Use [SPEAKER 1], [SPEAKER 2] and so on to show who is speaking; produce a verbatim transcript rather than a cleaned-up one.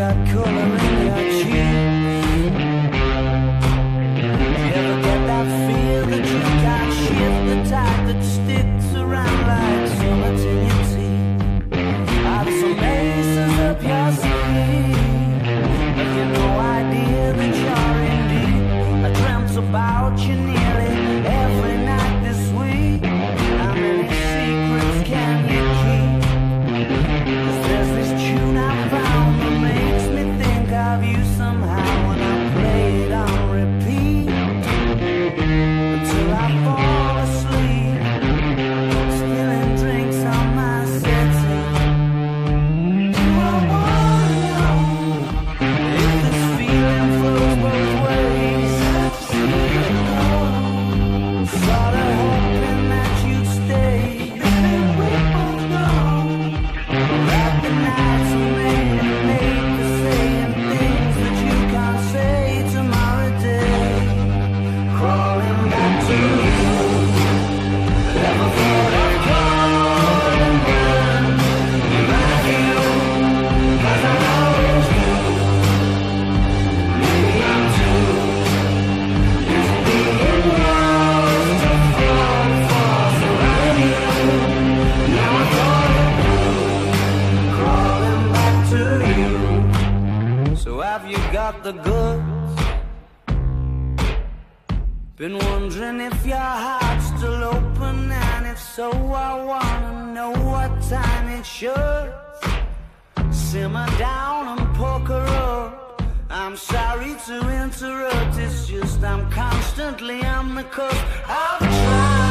[SPEAKER 1] that color in your cheeks. You ever get that feel that you can't shift, the tide that sticks around like summits in your teeth? I've some aces up your sleeve, but you no idea that you're in deep. I dreamt about you nearly every night this week. How many secrets can you keep? 'Cause there's this tune I found that makes me think of you somehow, and I play it on repeat until I fall asleep, spilling drinks on my settee. Do I wanna know if this feeling flows both ways? Sorta hoping that you'd stay. We both know that the nights are made, made for saying things that you can't say tomorrow day. Crawling back to you. Never thought I'd call and run like you, 'cause I always do. Maybe I'm too used to being lost to fall for surrounding you. Now I thought it through, crawling back to you. So have you got the goods? Been wondering if your heart's still open, and if so, I wanna know what time it should. Simmer down and poker up. I'm sorry to interrupt, it's just I'm constantly on the cusp. I've tried